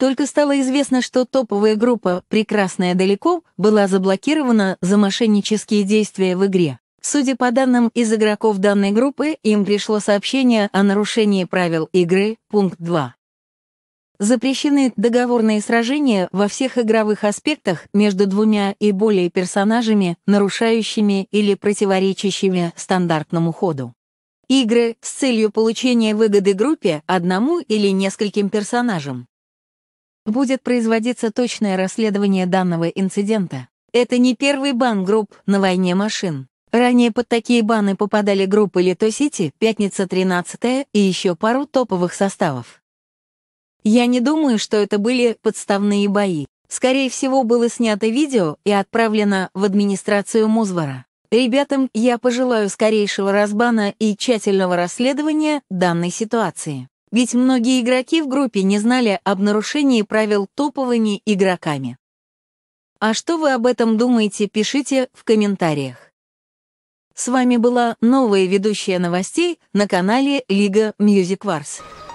Только стало известно, что топовая группа «Прекрасная далеко» была заблокирована за мошеннические действия в игре. Судя по данным из игроков данной группы, им пришло сообщение о нарушении правил игры, пункт 2. Запрещены договорные сражения во всех игровых аспектах между двумя и более персонажами, нарушающими или противоречащими стандартному ходу. Игры с целью получения выгоды группе, одному или нескольким персонажам. Будет производиться точное расследование данного инцидента. Это не первый бан групп на войне машин. Ранее под такие баны попадали группы Лито Сити, Пятница 13 и еще пару топовых составов. Я не думаю, что это были подставные бои. Скорее всего, было снято видео и отправлено в администрацию Музвара. Ребятам я пожелаю скорейшего разбана и тщательного расследования данной ситуации. Ведь многие игроки в группе не знали об нарушении правил топовыми игроками. А что вы об этом думаете, пишите в комментариях. С вами была новая ведущая новостей на канале Лига Music Wars.